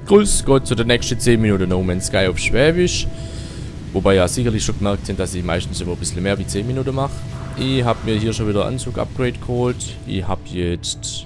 Grüß Gott zu der nächsten 10 Minuten No Man's Sky auf Schwäbisch. Wobei ja sicherlich schon gemerkt sind, dass ich meistens immer ein bisschen mehr wie 10 Minuten mache. Ich habe mir hier schon wieder Anzug-Upgrade geholt. Ich habe jetzt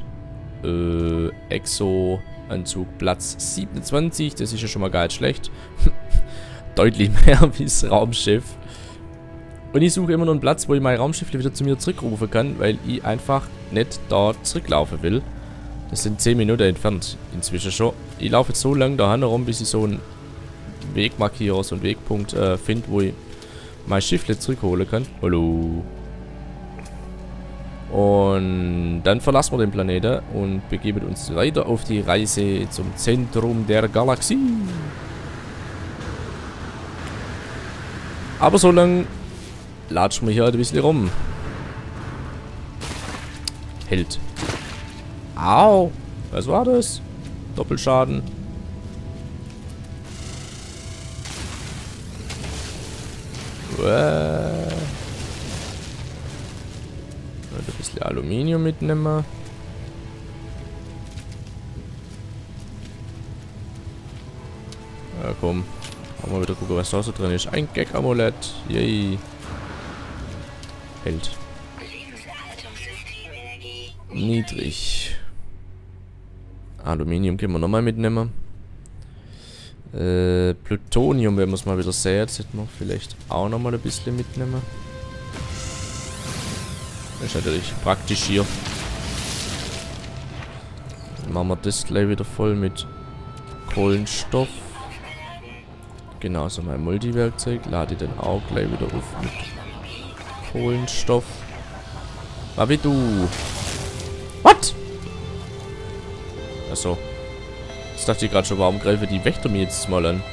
Exo-Anzug Platz 27. Das ist ja schon mal gar nicht schlecht. Deutlich mehr wie das Raumschiff. Und ich suche immer noch einen Platz, wo ich mein Raumschiff wieder zu mir zurückrufen kann, weil ich einfach nicht dort zurücklaufen will. Das sind 10 Minuten entfernt inzwischen schon. Ich laufe jetzt so lange da herum, bis ich so einen Wegmarkierer, so einen Wegpunkt finde, wo ich mein Schiff zurückholen kann. Hallo. Und dann verlassen wir den Planeten und begeben uns weiter auf die Reise zum Zentrum der Galaxie. Aber so lange latschen wir hier halt ein bisschen rum. Held. Au! Was war das? Doppelschaden. Ein bisschen Aluminium mitnehmen. Ja, komm. Mal wieder gucken, was da so drin ist. Ein Gag-Amulett. Yay. Held. Niedrig. Aluminium können wir nochmal mitnehmen. Plutonium, wenn wir es mal wieder sehen, sollten wir vielleicht auch nochmal ein bisschen mitnehmen. Das ist natürlich praktisch hier. Dann machen wir das gleich wieder voll mit Kohlenstoff. Genauso mein Multiwerkzeug. Lade ich dann auch gleich wieder auf mit Kohlenstoff. Was wie du? What? Achso. Jetzt dachte ich gerade schon, warum greife die Wächter mir jetzt mal an?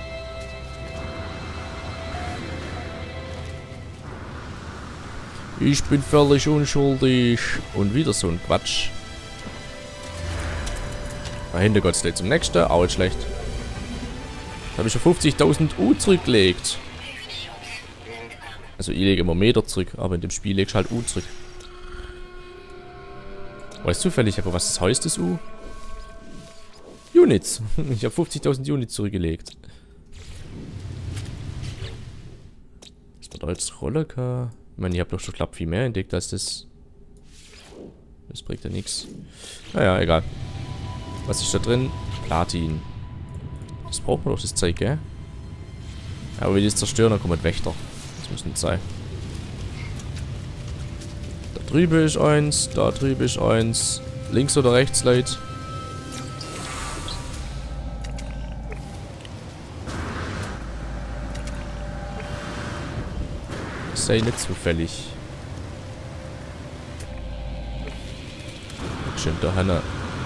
Ich bin völlig unschuldig. Und wieder so ein Quatsch. Dahinter Gott steht zum nächsten. Auch nicht schlecht. Da habe ich schon 50.000 U zurückgelegt. Also ich lege immer Meter zurück, aber in dem Spiel legst du halt U zurück. Weißt du zufällig, aber was heißt das U? Units. Ich habe 50.000 Units zurückgelegt. Was wird da als Roller? Ich meine, ich habe doch schon knapp viel mehr entdeckt als das. Das bringt ja nichts. Naja, egal. Was ist da drin? Platin. Das braucht man doch, das Zeug, gell? Ja, aber wenn die das zerstören, dann kommen Wächter. Das muss nicht sein. Da drüben ist eins, da drüben ist eins. Links oder rechts, Leute? Sei nicht zufällig. Schön da Hanna.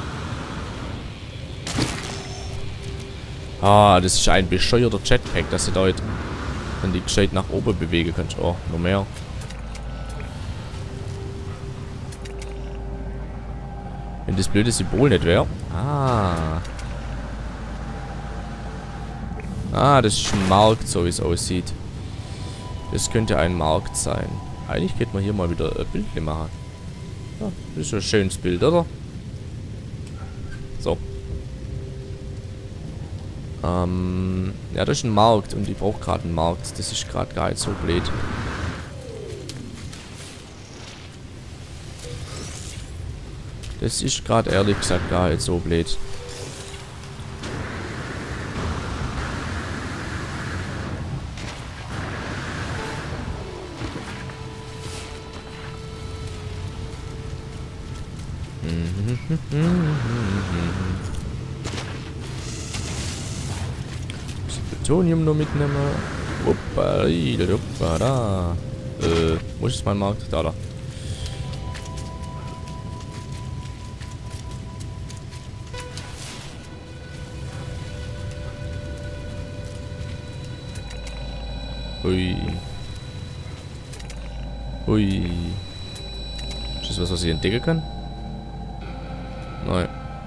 Ah, das ist ein bescheuerter Jetpack, dass du da jetzt dann die gescheit nach oben bewegen kannst. Oh, noch mehr. Wenn das blöde Symbol nicht wäre. Ah. Ah, das ist ein Markt, so wie es aussieht. Das könnte ein Markt sein. Eigentlich könnte man hier mal wieder ein Bild machen. Ja, das ist ein schönes Bild, oder? So. Ja, das ist ein Markt und ich brauche gerade einen Markt. Das ist gerade gar nicht so blöd. Das ist gerade ehrlich gesagt gar nicht so blöd. Plutonium nur mitnehmen. Hoppa, hoppa, da. Wo ist mein Markt? Da. Hui. Hui. Ist das was ich entdecken kann? Nein.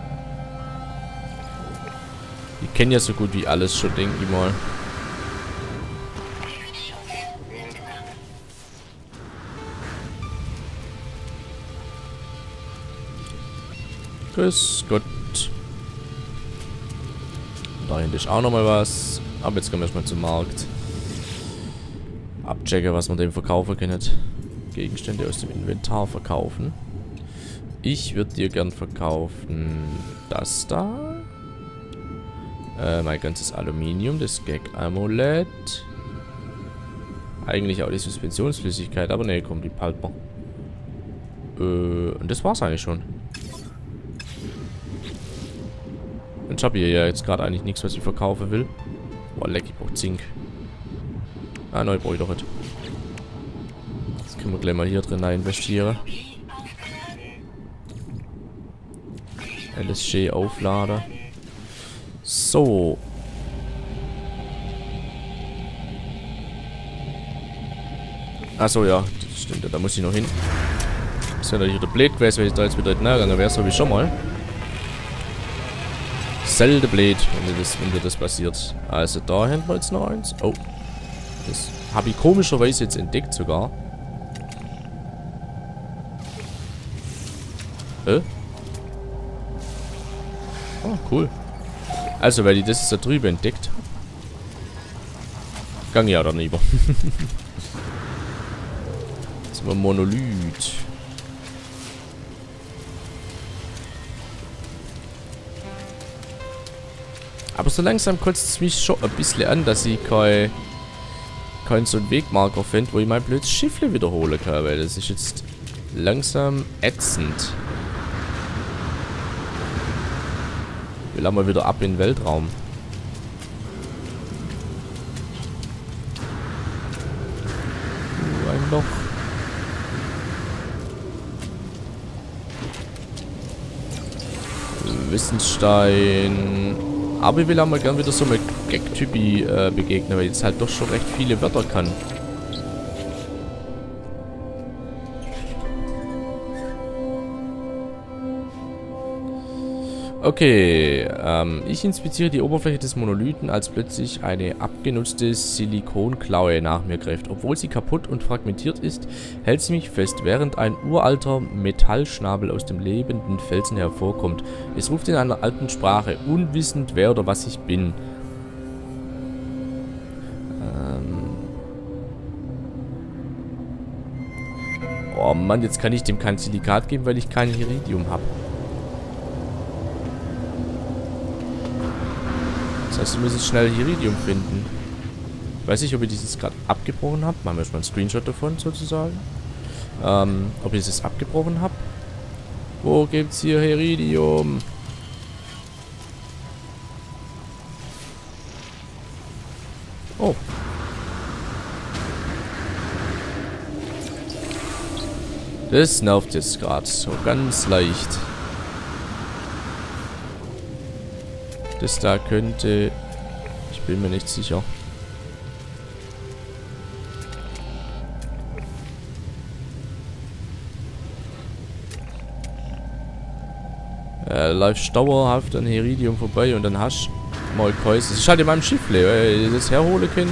Ich kenne ja so gut wie alles schon, denke ich mal. Grüß Gott. Da hinten ist auch nochmal was. Aber jetzt kommen wir erstmal zum Markt. Abchecken, was wir dem verkaufen können. Gegenstände aus dem Inventar verkaufen. Ich würde dir gern verkaufen das da. Mein ganzes Aluminium, das Gag-Amulett. Eigentlich auch die Suspensionsflüssigkeit, aber ne, komm, die Palper. Und das war's eigentlich schon. Und ich habe hier ja jetzt gerade eigentlich nichts, was ich verkaufen will. Boah, leck, ich brauche Zink. Ah, neu brauche ich doch nicht. Jetzt können wir gleich mal hier drin investieren. LSG aufladen. So. Achso, ja, das stimmt, da muss ich noch hin. Das wäre natürlich wieder blöd gewesen, wenn ich da jetzt wieder näher gegangen wäre, so wie schon mal. Selten blöd, wenn dir das passiert. Also da hinten wir jetzt noch eins. Oh. Das habe ich komischerweise jetzt entdeckt sogar. Oh, cool. Also, weil ich das da drüben entdeckt habe. Gang ja dann lieber. Das ist ein Monolith. Aber so langsam kotzt es mich schon ein bisschen an, dass ich kein so einen Wegmarker finde, wo ich mein blödes Schiffle wiederholen kann, weil das ist jetzt langsam ätzend. Ich will mal wieder ab in den Weltraum. Ein Loch. Wissensstein. Aber ich will auch mal gern wieder so mit Gag-Typi begegnen, weil ich jetzt halt doch schon recht viele Wörter kann. Okay, ich inspiziere die Oberfläche des Monolithen, als plötzlich eine abgenutzte Silikonklaue nach mir greift. Obwohl sie kaputt und fragmentiert ist, hält sie mich fest, während ein uralter Metallschnabel aus dem lebenden Felsen hervorkommt. Es ruft in einer alten Sprache, unwissend wer oder was ich bin. Oh Mann, jetzt kann ich dem kein Silikat geben, weil ich kein Iridium habe. Das heißt, ich muss jetzt schnell Iridium finden. Ich weiß nicht, ob ich dieses gerade abgebrochen habe. Machen wir erstmal einen Screenshot davon, sozusagen. Ob ich das abgebrochen habe. Wo gibt's hier Iridium? Oh. Das nervt jetzt gerade so ganz leicht. Das da könnte... Ich bin mir nicht sicher. Läufst dauerhaft an Iridium vorbei und dann hast du mal Käuse. Das ist halt in meinem Schiff, weil ihr das herholen könnt.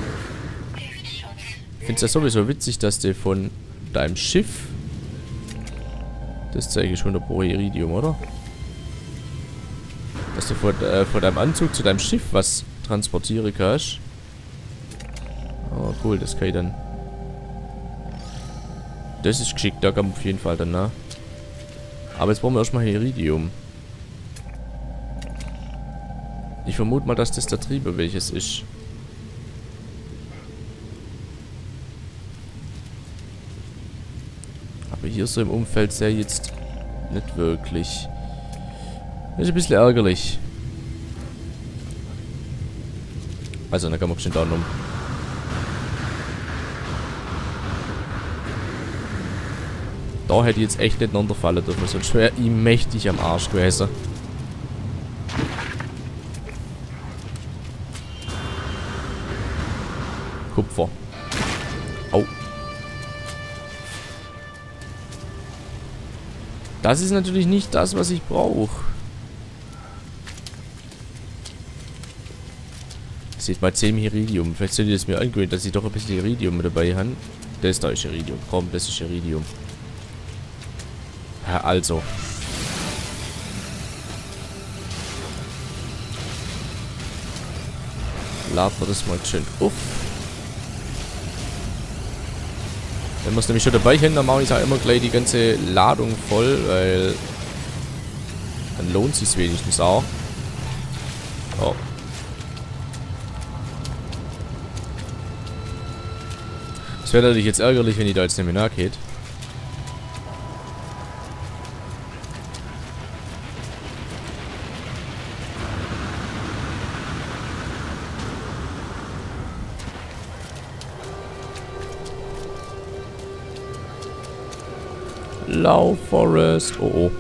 Ich finde es ja sowieso witzig, dass du von deinem Schiff... Das zeige ich schon 100% Iridium, oder? Dass du von deinem Anzug zu deinem Schiff was transportieren kannst. Oh, cool, das kann ich dann. Das ist geschickt, da kann man auf jeden Fall dann, ne? Aber jetzt brauchen wir erstmal Iridium. Ich vermute mal, dass das der Triebe welches ist. Aber hier so im Umfeld sehe ich jetzt nicht wirklich. Das ist ein bisschen ärgerlich. Also, dann kann man bestimmt auch noch. Da hätte ich jetzt echt nicht runterfallen dürfen, sonst wäre ich mächtig am Arsch gewesen. Kupfer. Au. Das ist natürlich nicht das, was ich brauche. Seht mal 10 Iridium. Vielleicht sollte ich es mir angewöhnen, dass ich doch ein bisschen Iridium mit dabei habe. Das da ist Iridium. Komm, das ist Iridium. Ja, also. Laden wir das mal schön auf. Wenn wir es nämlich schon dabei haben, dann mache ich auch immer gleich die ganze Ladung voll, weil dann lohnt es sich wenigstens auch. Oh. Es wäre natürlich jetzt ärgerlich, wenn die da jetzt nicht mehr nachgeht. Lauf, Forest. Oh, oh.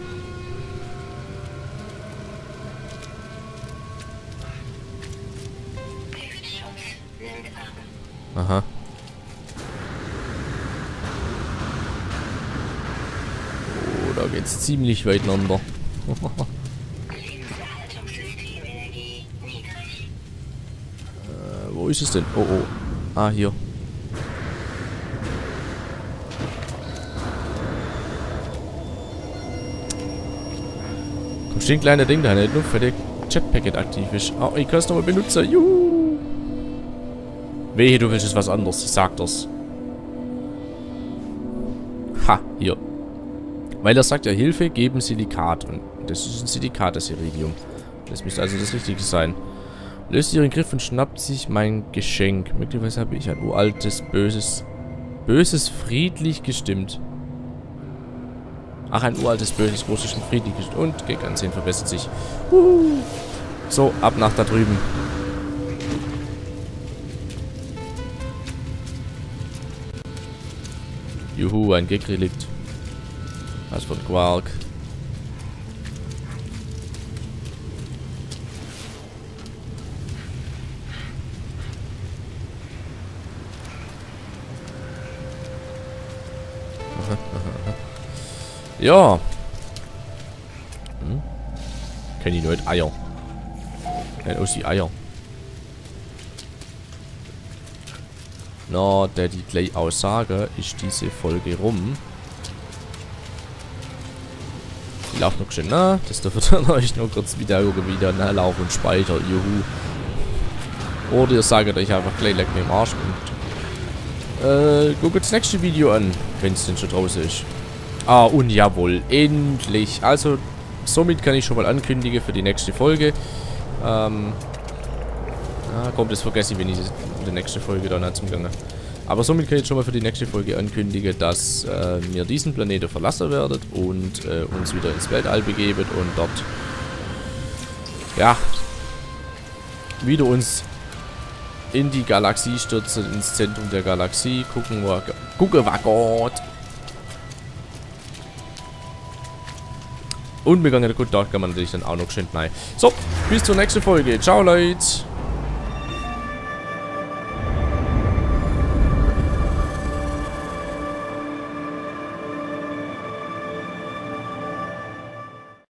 Aha. Oh, da geht's ziemlich weit runter. Wo ist es denn? Oh, oh. Ah, hier. Komm, steht ein kleiner Ding da, nicht nur für der Jetpacket aktiv ist. Oh, ich kann es nochmal benutzen. Juhu. Wehe, du willst es was anderes. Ich sag das. Ha, hier. Weil er sagt ja, Hilfe, geben Silikat. Und das ist ein Silikat, das Iridium. Das müsste also das Richtige sein. Löst ihren Griff und schnappt sich mein Geschenk. Möglicherweise habe ich ein uraltes, böses, friedlich gestimmt. Ach, ein uraltes, böses, russisch und friedlich gestimmt. Und Gag ansehen verbessert sich. So, ab nach da drüben. Juhu, ein Gag-Relikt. Was von Quark. Ja. Kenn ich nicht. Eier. Nein, aus die Eier. Na, der die gleich Aussage ist diese Folge rum. Ich laufe noch schön nach. Das dürft ihr euch noch kurz wieder Lauf und Speicher. Juhu. Oder ihr sagt euch einfach gleich leck mir im Arsch und guckt das nächste Video an, wenn es denn schon draußen ist. Ah, und jawohl, endlich. Also, somit kann ich schon mal ankündigen für die nächste Folge. Kommt, das vergesse ich, wenn ich die nächste Folge dann zum Gange. Aber somit kann ich schon mal für die nächste Folge ankündigen, dass wir diesen Planeten verlassen werden und uns wieder ins Weltall begeben und dort, ja, wieder uns in die Galaxie stürzen, ins Zentrum der Galaxie, gucken, was Gott. Und wir gehen ja gut, da kann man natürlich dann auch noch schön rein. So, bis zur nächsten Folge. Ciao, Leute.